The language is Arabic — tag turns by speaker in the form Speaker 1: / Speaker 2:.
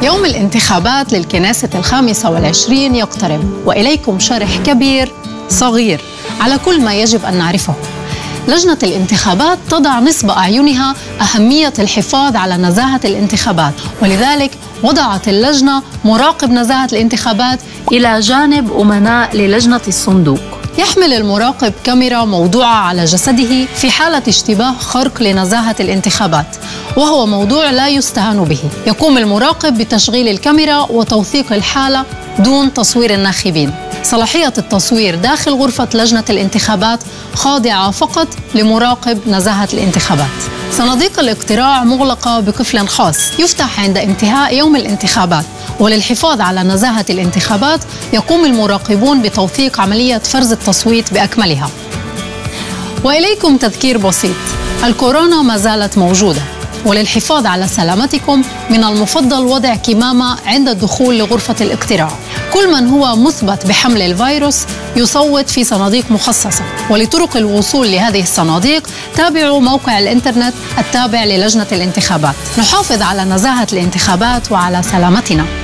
Speaker 1: يوم الانتخابات للكنيسة ال25 يقترب، وإليكم شرح كبير صغير على كل ما يجب أن نعرفه. لجنة الانتخابات تضع نصب أعينها أهمية الحفاظ على نزاهة الانتخابات، ولذلك وضعت اللجنة مراقب نزاهة الانتخابات إلى جانب أمناء للجنة الصندوق. يحمل المراقب كاميرا موضوعة على جسده في حالة اشتباه خرق لنزاهة الانتخابات، وهو موضوع لا يستهان به. يقوم المراقب بتشغيل الكاميرا وتوثيق الحالة دون تصوير الناخبين. صلاحية التصوير داخل غرفة لجنة الانتخابات خاضعة فقط لمراقب نزاهة الانتخابات. صناديق الاقتراع مغلقة بقفل خاص يفتح عند انتهاء يوم الانتخابات، وللحفاظ على نزاهة الانتخابات يقوم المراقبون بتوثيق عملية فرز التصويت بأكملها. وإليكم تذكير بسيط: الكورونا ما زالت موجودة، وللحفاظ على سلامتكم من المفضل وضع كمامة عند الدخول لغرفة الاقتراع. كل من هو مثبت بحمل الفيروس يصوت في صناديق مخصصة، ولطرق الوصول لهذه الصناديق تابعوا موقع الإنترنت التابع للجنة الانتخابات. نحافظ على نزاهة الانتخابات وعلى سلامتنا.